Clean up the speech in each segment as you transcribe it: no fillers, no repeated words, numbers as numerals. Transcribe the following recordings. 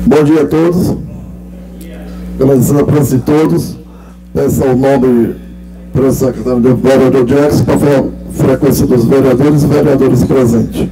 Bom dia a todos. Agradecendo a presença de todos. Peço ao nome para o secretário de vereador Jackson para a frequência dos vereadores e vereadores presentes.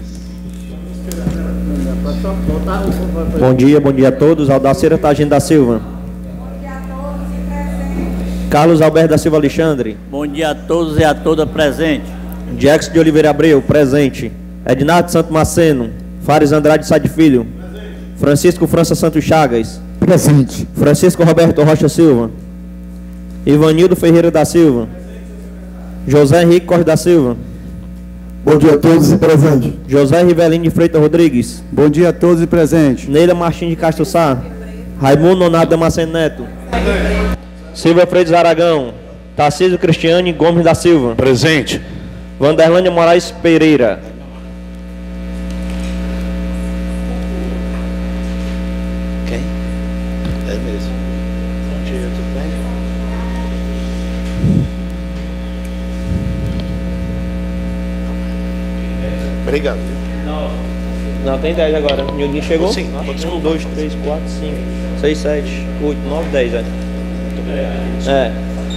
Bom dia a todos. Aldaceira Tagino da Silva. Bom dia a todos e presentes. Carlos Alberto da Silva Alexandre. Bom dia a todos e a todas presentes. Jackson de Oliveira Abreu, presente. Ednardo Santo Maceno. Fares Andrade Sá de Filho. Francisco França Santos Chagas. Presente. Francisco Roberto Rocha Silva. Ivanildo Ferreira da Silva. José Henrique Corre da Silva. Bom dia a todos e presente. José Rivelino de Freitas Rodrigues. Bom dia a todos e presente. Neila Martins de Castro Sá. Raimundo Nonato Damasceno Neto. Silva Freitas Aragão. Tarcísio Cristiane Gomes da Silva. Presente. Vanderlândia Moraes Pereira. Quem? É mesmo. Bom dia, tudo bem? Obrigado. Não, tem 10 agora. O Nildinho chegou? Sim. 1, 2, 3, 4, 5, 6, 7, 8, 9, 10, é. É.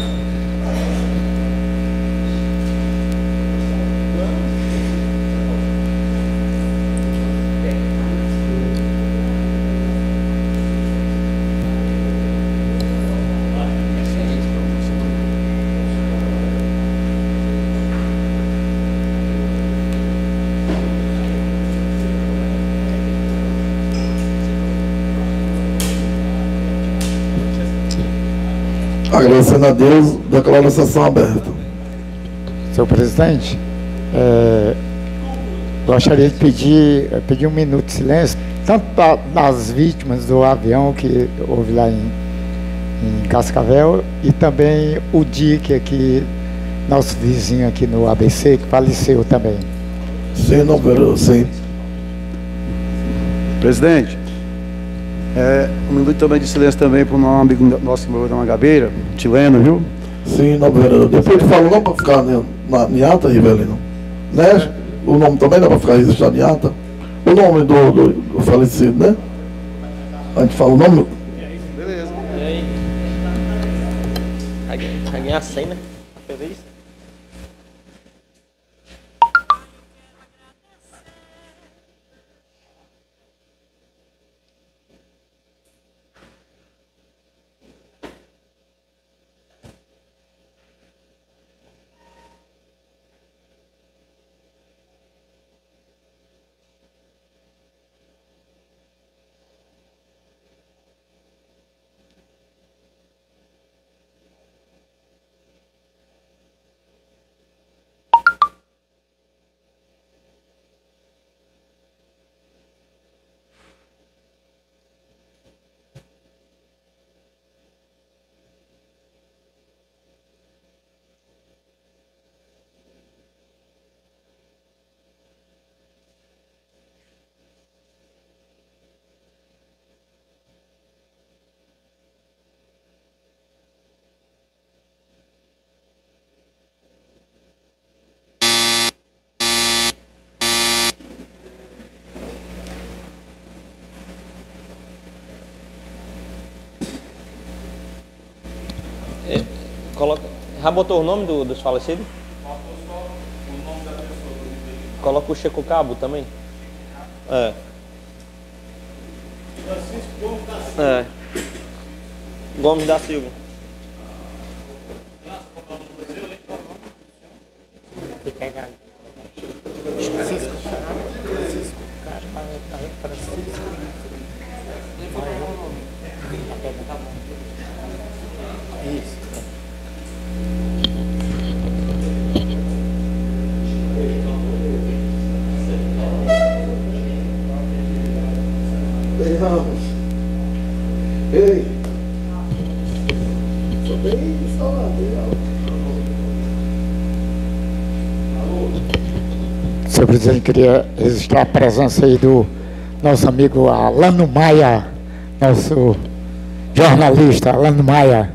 Agradecendo a Deus, declaro a sessão aberta. Senhor presidente, gostaria de pedir um minuto de silêncio, tanto das vítimas do avião que houve lá em Cascavel, e também o Dick aqui, nosso vizinho aqui no ABC, que faleceu também. Sim, não, vereador, sim. Presidente, um minuto também de silêncio também para o nosso amigo nosso da Mangabeira, Tileno, viu? Sim, não, vereador. Depois ele fala o nome para ficar em ata, Rivelino. Né? O nome também não é para ficar registrado em ata. O nome do falecido, né? A gente fala o nome. Beleza. E aí? Vai ganhar 100, né? Fez isso? Coloca, já botou o nome dos falecidos? O nome da pessoa. Coloca o Checo Cabo também. É. Francisco Gomes da Silva. É. Gomes da Silva. Isso. Ei, Ramos. Ei. Só tem salada. Senhor presidente, queria registrar a presença aí do nosso amigo Alano Maia, nosso jornalista Alano Maia.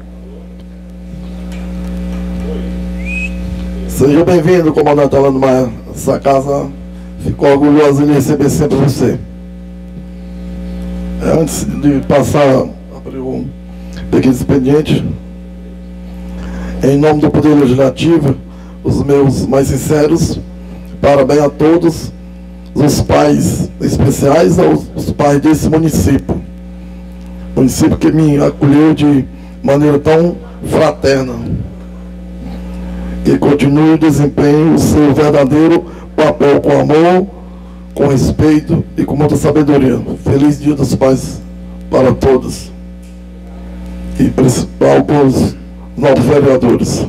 Seja bem-vindo, comandante Alano Maia. Essa casa ficou orgulhosa em receber sempre você. Antes de passar a abrir um pequeno expediente, em nome do Poder Legislativo, os meus mais sinceros parabéns a todos os pais especiais, aos pais desse município. Município que me acolheu de maneira tão fraterna. Que continue e desempenhe o seu verdadeiro papel com amor, com respeito e com muita sabedoria. Feliz Dia dos Pais para todos. E principal para os novos vereadores.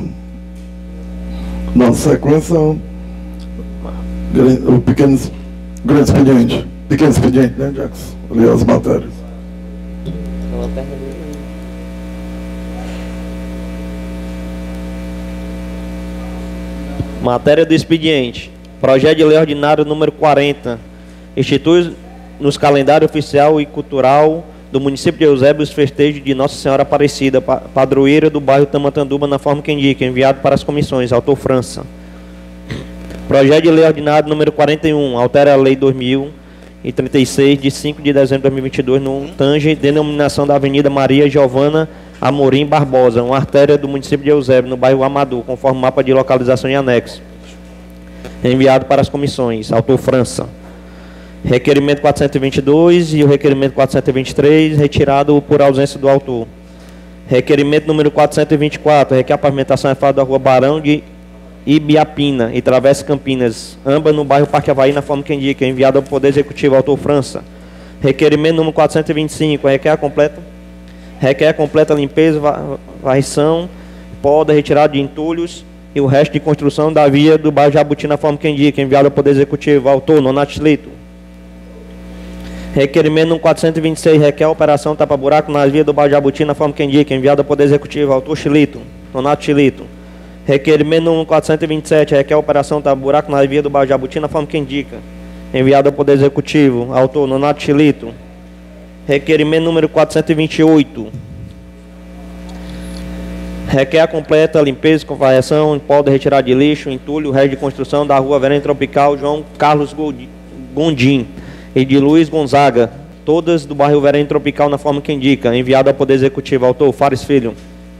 Na sequência, o grande expediente. Pequeno expediente, né, Jackson? Ali as matérias. Matéria do expediente. Projeto de lei ordinário número 40. Institui nos calendário oficial e cultural do município de Eusébio os festejos de Nossa Senhora Aparecida, padroeira do bairro Tamantanduba, na forma que indica, enviado para as comissões. Autor França. Projeto de lei ordinário número 41. Altera a lei 2036, de 5 de dezembro de 2022, no tange denominação da Avenida Maria Giovana Amorim Barbosa, uma artéria do município de Eusébio, no bairro Amador, conforme mapa de localização e anexo. Enviado para as comissões. Autor França. Requerimento 422 e o requerimento 423, retirado por ausência do autor. Requerimento número 424, requer a pavimentação e asfalto da rua Barão de Ibiapina e Travessa Campinas, ambas no bairro Parque Avaí, na forma que indica, enviado ao Poder Executivo. Autor França. Requerimento número 425, requer a completa limpeza, varrição, poda, retirada de entulhos e o resto de construção da via do bairro Jabuti, na forma que indica, enviado ao Poder Executivo. Autor Nonato Chilito. Requerimento número 426, requer a operação tapa-buraco nas vias do bairro Jabuti, na forma que indica, enviado ao Poder Executivo. Autor Chilito. Nonato Chilito. Requerimento número 427, requer a operação tapa-buraco nas vias do bairro Jabuti, na forma que indica, enviado ao Poder Executivo. Autor Nonato Chilito. Requerimento número 428. Requer a completa limpeza com variação, poda, retirada de lixo, entulho, resto de construção da rua Verão Tropical João Carlos Gondim e de Luiz Gonzaga, todas do bairro Verão Tropical, na forma que indica, enviado ao Poder Executivo. Autor Fares Filho.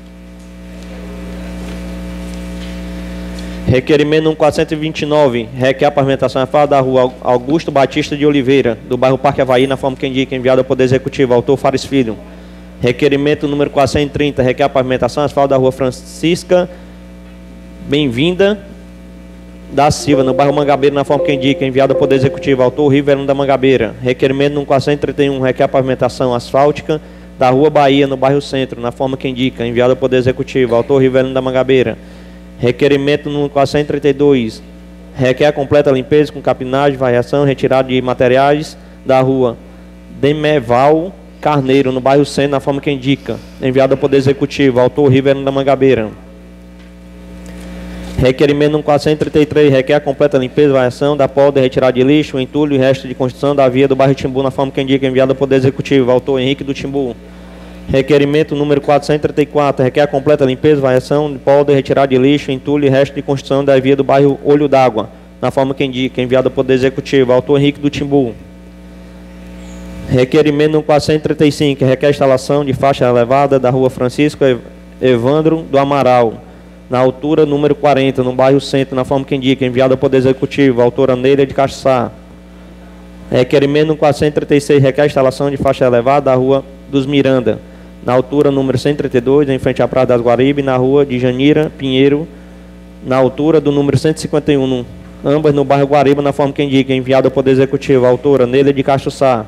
Requerimento número 429, requer a pavimentação asfalto da rua Augusto Batista de Oliveira, do bairro Parque Avaí, na forma que indica, enviado ao Poder Executivo. Autor Fares Filho. Requerimento número 430, requer a pavimentação asfalto da rua Francisca Bem-vinda da Silva, no bairro Mangabeira, na forma que indica, enviado ao Poder Executivo. Autor Riverino da Mangabeira. Requerimento número 431, requer a pavimentação asfáltica da rua Bahia, no bairro Centro, na forma que indica, enviado ao Poder Executivo. Autor Riverino da Mangabeira. Requerimento número 432, requer a completa limpeza com capinagem, variação, retirada de materiais da rua Demeval Carneiro, no bairro Centro, na forma que indica, enviado ao Poder Executivo. Autor Riverino da Mangabeira. Requerimento número 433, requer a completa limpeza, variação da poda, retirada de lixo, entulho e resto de construção da via do bairro Timbu, na forma que indica, enviado ao Poder Executivo. Autor Henrique do Timbu. Requerimento número 434, requer a completa limpeza, variação de poda, retirada de lixo, entulho e resto de construção da via do bairro Olho d'Água, na forma que indica, enviado ao Poder Executivo. Autor Henrique do Timbu. Requerimento número 435, requer a instalação de faixa elevada da rua Francisco Evandro do Amaral, na altura número 40, no bairro Centro, na forma que indica, enviado ao Poder Executivo. Autora Neira de Caçá. Requerimento número 436, requer a instalação de faixa elevada da rua dos Miranda, na altura número 132, em frente à Praia das Guaribe, na rua de Janira Pinheiro, na altura do número 151, ambas no bairro Guariba, na forma que indica, enviado ao Poder Executivo. Autora Neila de Caçuçá.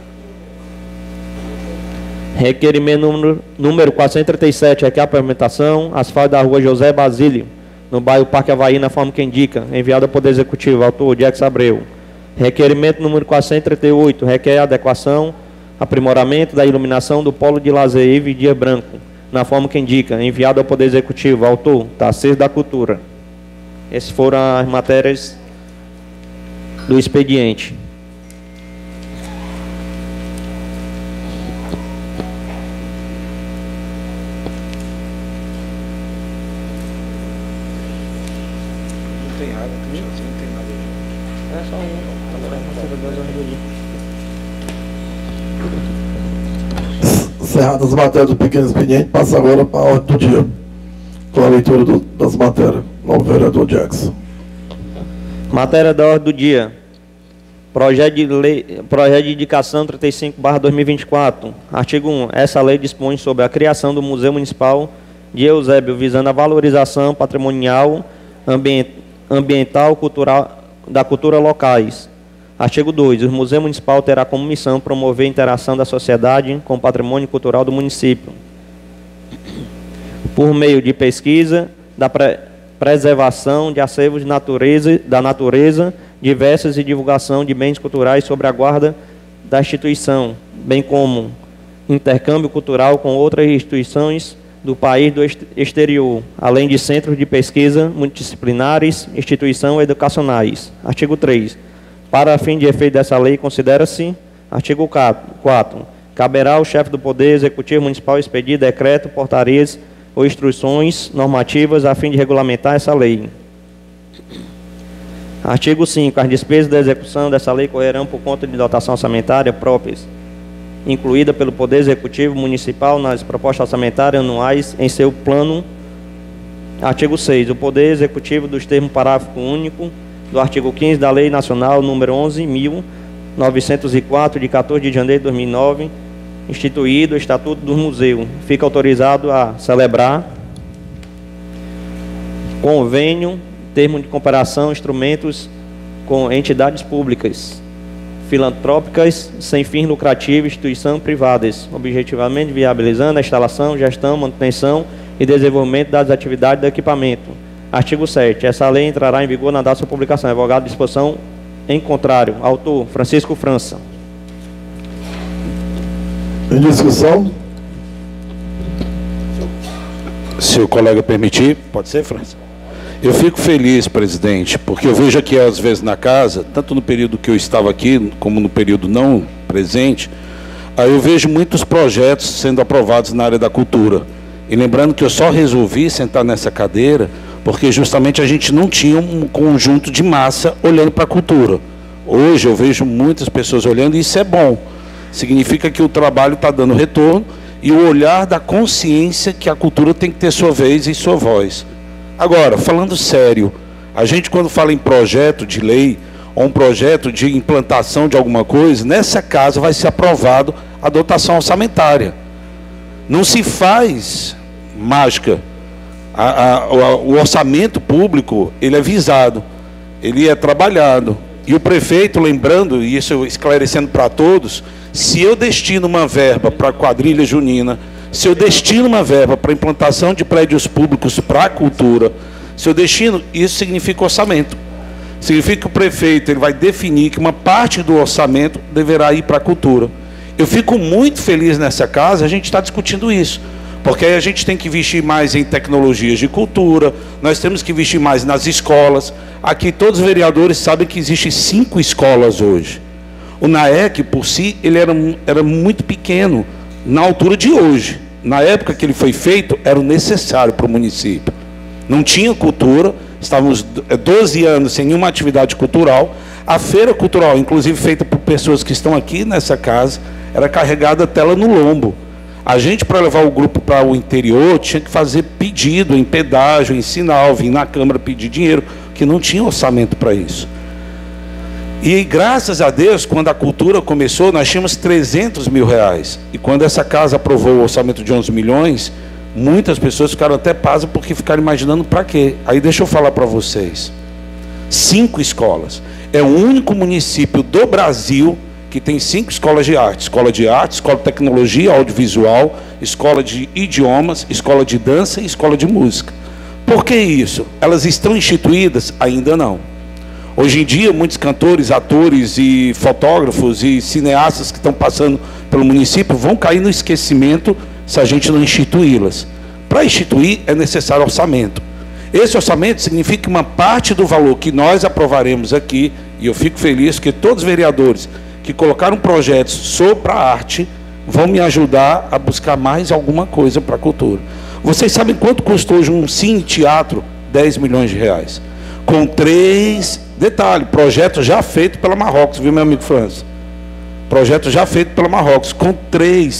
Requerimento número 437, requer a pavimentação asfalto da rua José Basílio, no bairro Parque Avaí, na forma que indica, enviado ao Poder Executivo. Autor Jax Abreu. Requerimento número 438, requer a adequação, aprimoramento da iluminação do polo de lazer Ive Dia Branco, na forma que indica, enviado ao Poder Executivo. Autor Tarcísio da Cultura. Essas foram as matérias do expediente. Não tem água, não tem nada. É só um. Encerradas as matérias do pequeno expediente, passa agora para a ordem do dia, com a leitura das matérias. Novo vereador Jackson. Matéria da ordem do dia. Projeto de indicação 35/2024. Artigo 1. Essa lei dispõe sobre a criação do Museu Municipal de Eusébio, visando a valorização patrimonial, ambiental, cultural, da cultura locais. Artigo 2. O Museu Municipal terá como missão promover a interação da sociedade com o patrimônio cultural do município, por meio de pesquisa, da preservação de acervos da natureza diversas e divulgação de bens culturais sobre a guarda da instituição, bem como intercâmbio cultural com outras instituições do país do exterior, além de centros de pesquisa multidisciplinares, instituições educacionais. Artigo 3. Para fim de efeito dessa lei, considera-se, artigo 4, caberá ao chefe do Poder Executivo Municipal expedir decreto, portarias ou instruções normativas a fim de regulamentar essa lei. Artigo 5. As despesas da execução dessa lei correrão por conta de dotação orçamentária próprias, incluída pelo Poder Executivo Municipal nas propostas orçamentárias anuais em seu plano. Artigo 6. O Poder Executivo, dos termos parágrafo único do artigo 15 da Lei Nacional número 11.904, de 14 de janeiro de 2009, instituído o Estatuto do Museu, fica autorizado a celebrar convênio, termo de cooperação, instrumentos com entidades públicas, filantrópicas, sem fins lucrativos, instituições privadas, objetivamente viabilizando a instalação, gestão, manutenção e desenvolvimento das atividades do equipamento. Artigo 7. Essa lei entrará em vigor na data da sua publicação. Revogado a disposição em contrário. Autor, Francisco França. Em discussão? Se o colega permitir, pode ser, França? Eu fico feliz, presidente, porque eu vejo aqui às vezes na casa, tanto no período que eu estava aqui, como no período não presente, aí eu vejo muitos projetos sendo aprovados na área da cultura. E lembrando que eu só resolvi sentar nessa cadeira porque justamente a gente não tinha um conjunto de massa olhando para a cultura. Hoje eu vejo muitas pessoas olhando e isso é bom. Significa que o trabalho está dando retorno e o olhar da consciência que a cultura tem que ter sua vez e sua voz. Agora, falando sério, a gente quando fala em projeto de lei ou um projeto de implantação de alguma coisa, nessa casa vai ser aprovado a dotação orçamentária. Não se faz mágica. O orçamento público, ele é visado, ele é trabalhado. E o prefeito, lembrando, e isso esclarecendo para todos, se eu destino uma verba para a quadrilha junina, se eu destino uma verba para a implantação de prédios públicos para a cultura, se eu destino, isso significa orçamento. Significa que o prefeito ele vai definir que uma parte do orçamento deverá ir para a cultura. Eu fico muito feliz nessa casa, a gente está discutindo isso. Porque aí a gente tem que investir mais em tecnologias de cultura, nós temos que investir mais nas escolas. Aqui todos os vereadores sabem que existem 5 escolas hoje. O NAEC, por si, ele era muito pequeno na altura de hoje. Na época que ele foi feito, era o necessário para o município. Não tinha cultura, estávamos 12 anos sem nenhuma atividade cultural. A feira cultural, inclusive feita por pessoas que estão aqui nessa casa, era carregada a tela no lombo. A gente, para levar o grupo para o interior, tinha que fazer pedido em pedágio, em sinal, vir na Câmara pedir dinheiro, que não tinha orçamento para isso. E graças a Deus, quando a cultura começou, nós tínhamos 300 mil reais. E quando essa casa aprovou o orçamento de 11 milhões, muitas pessoas ficaram até pasmas porque ficaram imaginando para quê. Aí deixa eu falar para vocês. 5 escolas. É o único município do Brasil que tem 5 escolas de arte. Escola de arte, escola de tecnologia audiovisual, escola de idiomas, escola de dança e escola de música. Por que isso? Elas estão instituídas? Ainda não. Hoje em dia, muitos cantores, atores e fotógrafos e cineastas que estão passando pelo município vão cair no esquecimento se a gente não instituí-las. Para instituir, é necessário orçamento. Esse orçamento significa que uma parte do valor que nós aprovaremos aqui, e eu fico feliz que todos os vereadores que colocaram projetos sobre a arte vão me ajudar a buscar mais alguma coisa para a cultura. Vocês sabem quanto custou hoje um cine teatro? 10 milhões de reais. Com 3... Detalhe, projeto já feito pela Marrocos, viu, meu amigo França? Projeto já feito pela Marrocos, com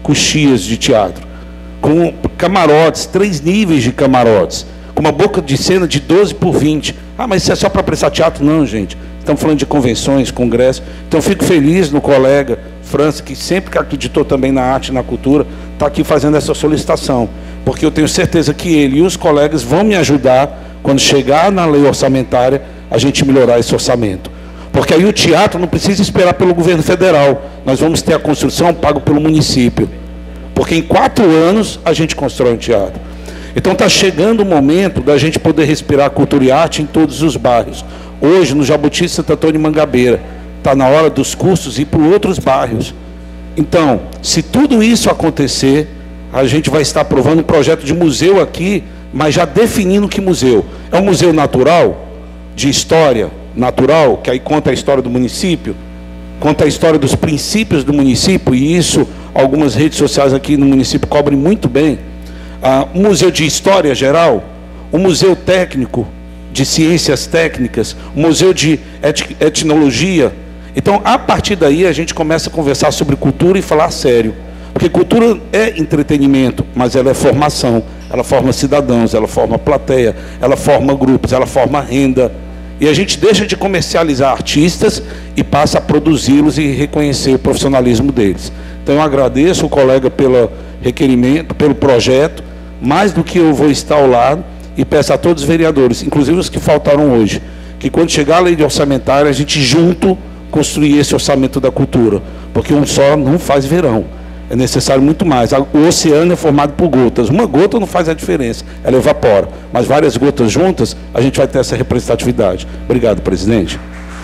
coxias de teatro, com camarotes, 3 níveis de camarotes, com uma boca de cena de 12 por 20. Ah, mas isso é só para prestar teatro? Não, gente. Estamos falando de convenções, congressos. Então, fico feliz no colega França, que sempre acreditou também na arte e na cultura, está aqui fazendo essa solicitação, porque eu tenho certeza que ele e os colegas vão me ajudar, quando chegar na lei orçamentária, a gente melhorar esse orçamento. Porque aí o teatro não precisa esperar pelo governo federal. Nós vamos ter a construção pago pelo município. Porque em 4 anos a gente constrói um teatro. Então está chegando o momento da gente poder respirar cultura e arte em todos os bairros. Hoje, no Jabuti, Santo Antônio e Mangabeira, está na hora dos cursos ir para outros bairros. Então, se tudo isso acontecer, a gente vai estar aprovando um projeto de museu aqui, mas já definindo que museu. É um museu natural, de história natural, que aí conta a história do município, conta a história dos princípios do município, e isso algumas redes sociais aqui no município cobrem muito bem. Um museu de história geral, um museu técnico, de ciências técnicas, um museu de etnologia. Então, a partir daí, a gente começa a conversar sobre cultura e falar sério. Porque cultura é entretenimento, mas ela é formação. Ela forma cidadãos, ela forma plateia, ela forma grupos, ela forma renda. E a gente deixa de comercializar artistas e passa a produzi-los e reconhecer o profissionalismo deles. Então, eu agradeço o colega pelo requerimento, pelo projeto, mais do que eu vou estar ao lado, e peço a todos os vereadores, inclusive os que faltaram hoje, que quando chegar a lei de orçamentária, a gente junto construir esse orçamento da cultura, porque um só não faz verão, é necessário muito mais. O oceano é formado por gotas, uma gota não faz a diferença, ela evapora, mas várias gotas juntas, a gente vai ter essa representatividade. Obrigado, presidente.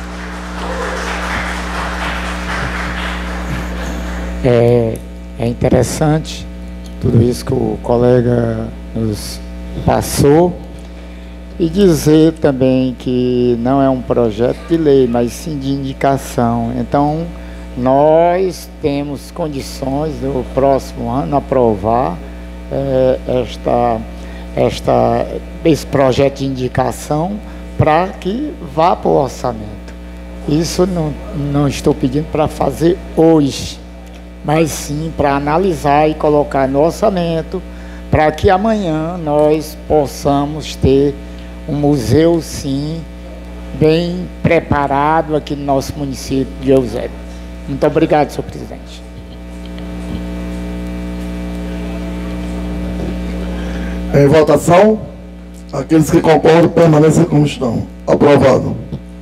É interessante tudo isso que o colega nos passou, e dizer também que não é um projeto de lei, mas sim de indicação. Então, nós temos condições no próximo ano aprovar esse projeto de indicação para que vá para o orçamento. Isso não estou pedindo para fazer hoje, mas sim para analisar e colocar no orçamento, para que amanhã nós possamos ter um museu, sim, bem preparado aqui no nosso município de Eusébio. Muito obrigado, senhor presidente. Em votação, aqueles que concordam permaneçam como estão. Aprovado.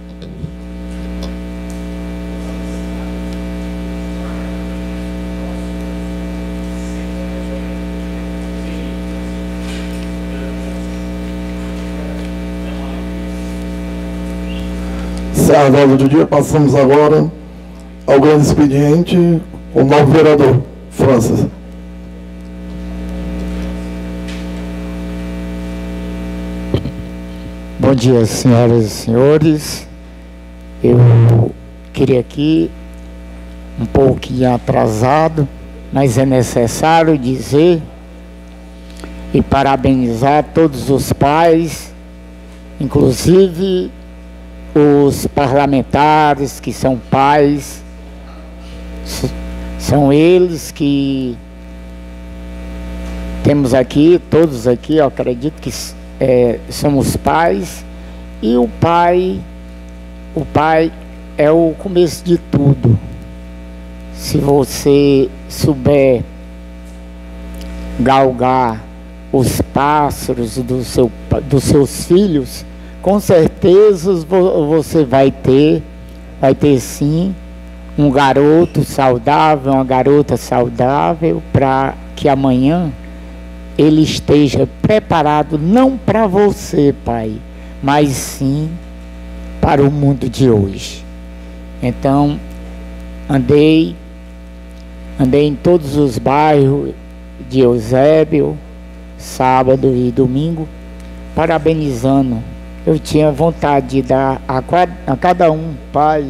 A roda do dia, passamos agora ao grande expediente, o novo vereador, Francis. Bom dia, senhoras e senhores. Eu queria aqui, um pouquinho atrasado, mas é necessário dizer e parabenizar todos os pais, inclusive os parlamentares que são pais. São eles que temos aqui, todos aqui, eu acredito que somos pais, e o pai é o começo de tudo. Se você souber galgar os pássaros dos seus filhos, com certeza você vai ter sim um garoto saudável, uma garota saudável, para que amanhã ele esteja preparado não para você, pai, mas sim para o mundo de hoje. Então, andei em todos os bairros de Eusébio, sábado e domingo, parabenizando. Eu tinha vontade de dar a cada um, pai,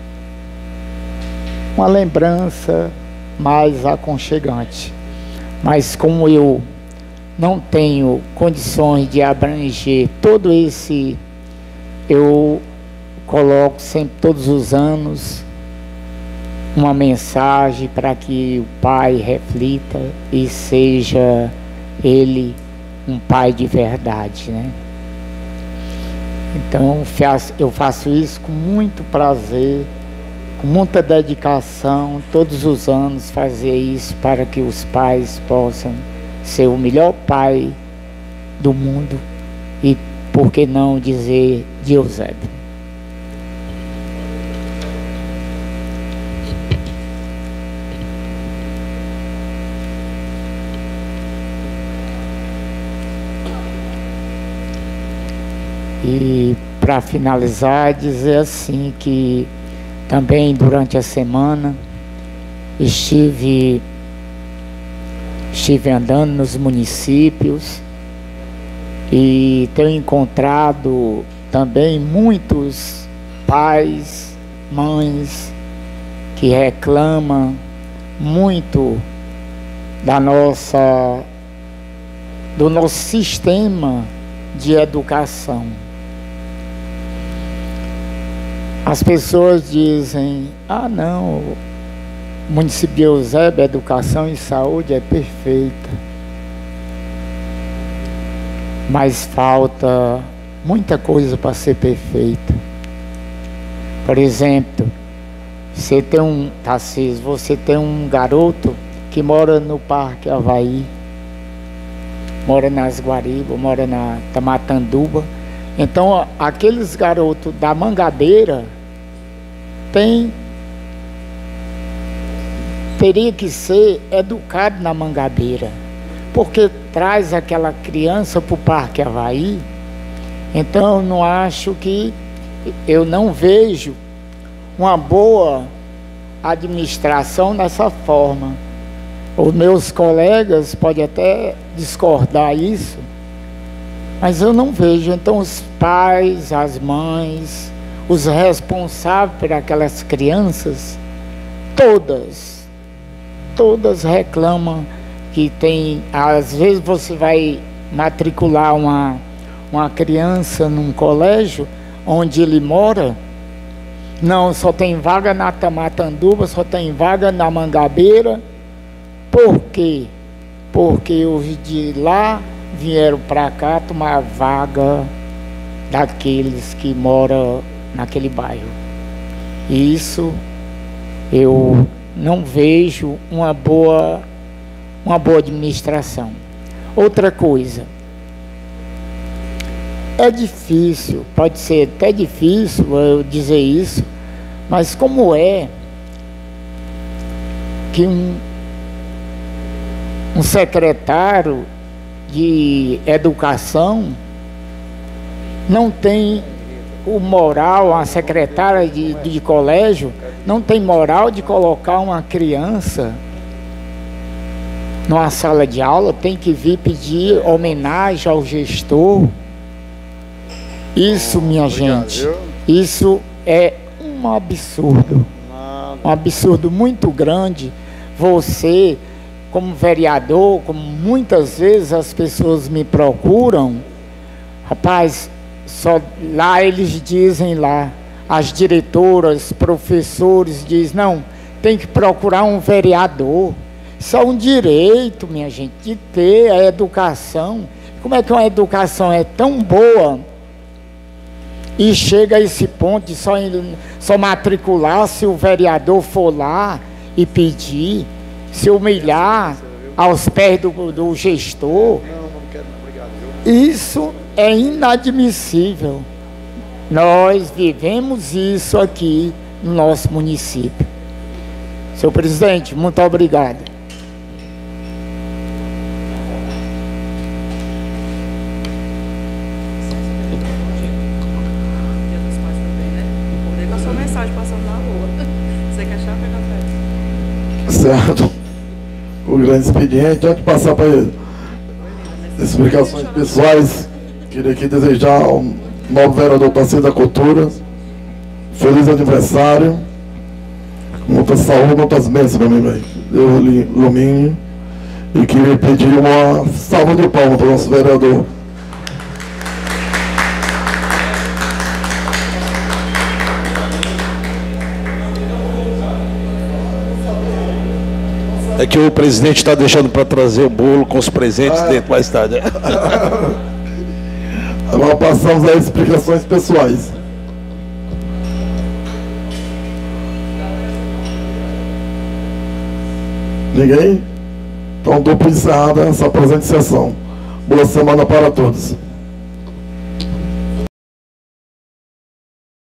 uma lembrança mais aconchegante. Mas como eu não tenho condições de abranger todo esse, eu coloco sempre, todos os anos, uma mensagem para que o pai reflita e seja ele um pai de verdade, né? Então eu faço isso com muito prazer, com muita dedicação, todos os anos fazer isso para que os pais possam ser o melhor pai do mundo e, por que não dizer, de Eusébio. E para finalizar, dizer assim que também durante a semana estive andando nos municípios e tenho encontrado também muitos pais, mães que reclamam muito do nosso sistema de educação. As pessoas dizem: ah, não, o município de Eusébio, a educação e saúde é perfeita. Mas falta muita coisa para ser perfeita. Por exemplo, você tem um garoto que mora no Parque Havaí, mora nas Guaribas, mora na Tamatanduba. Então, aqueles garotos da Mangabeira teria que ser educado na Mangabeira, porque traz aquela criança para o Parque Havaí. Então eu não vejo uma boa administração dessa forma. Os meus colegas podem até discordar isso, mas eu não vejo. Então os pais, as mães, os responsáveis por aquelas crianças, todas reclamam que tem. Às vezes você vai matricular uma criança num colégio onde ele mora, não, só tem vaga na Tamatanduba, só tem vaga na Mangabeira. Por quê? Porque os de lá vieram para cá tomar vaga daqueles que moram naquele bairro. Isso eu não vejo uma boa administração. Outra coisa, é difícil, pode ser até difícil eu dizer isso, mas como é que um secretário de educação não tem o moral, a secretária de colégio não tem moral de colocar uma criança numa sala de aula, tem que vir pedir homenagem ao gestor. Isso, minha gente, isso é um absurdo muito grande. Você, como vereador, como muitas vezes as pessoas me procuram, rapaz, só lá eles dizem lá, as diretoras, professores dizem, não, tem que procurar um vereador. Isso é um direito, minha gente, de ter a educação. Como é que uma educação é tão boa e chega a esse ponto de só matricular se o vereador for lá e pedir, se humilhar aos pés do gestor? Isso é inadmissível. Nós vivemos isso aqui no nosso município. Senhor presidente, muito obrigado. Certo. O grande expediente, antes de passar para ele explicações pessoais, queria aqui desejar ao novo vereador Tarcísio da Cultura feliz aniversário, muita saúde, muitas bênçãos para mim, velho. Deus lhe ilumine. E queria pedir uma salva de palmas para o nosso vereador. É que o presidente está deixando para trazer o bolo com os presentes dentro mais tarde. Agora passamos às explicações pessoais. Ninguém? Então, dou por encerrada essa presente sessão. Boa semana para todos.